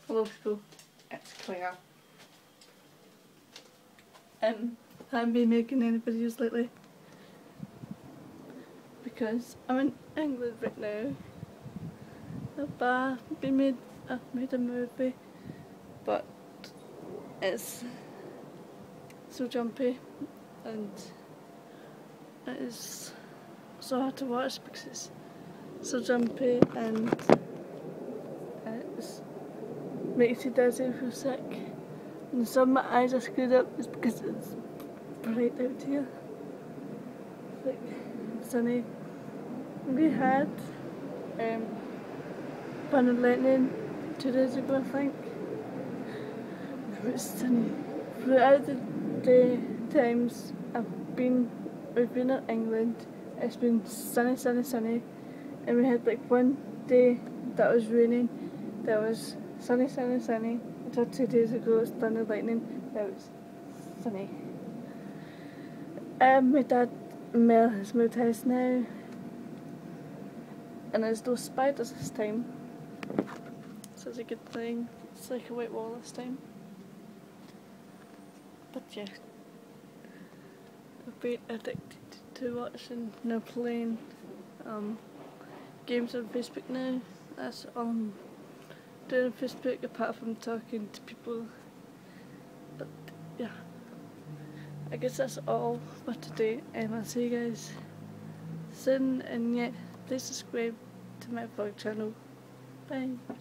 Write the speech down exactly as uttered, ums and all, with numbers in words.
Hello people, it's Claire. Um, I haven't been making any videos lately because I'm in England right now. I've uh, been made, I've made a movie, but it's so jumpy and it is so hard to watch because it's so jumpy and it's makes you dizzy, feel sick. And some of my eyes are screwed up is because it's bright out here. It's like sunny. We had um, thunder and lightning two days ago, I think. It was sunny. Throughout the day times I've been, we've been in England, it's been sunny, sunny, sunny. And we had like one day that was raining, that was sunny, sunny, sunny. Until two days ago it was thunder lightning, that was sunny. Um, my dad, Mel, has moved house now. And there's no spiders this time. So it's a good thing. It's like a white wall this time. But yeah. I've been addicted to watching and playing um, games on Facebook now. That's all I'm doing on Facebook apart from talking to people. But yeah. I guess that's all for today, and I'll see you guys soon. And yeah, please subscribe to my vlog channel. Bye.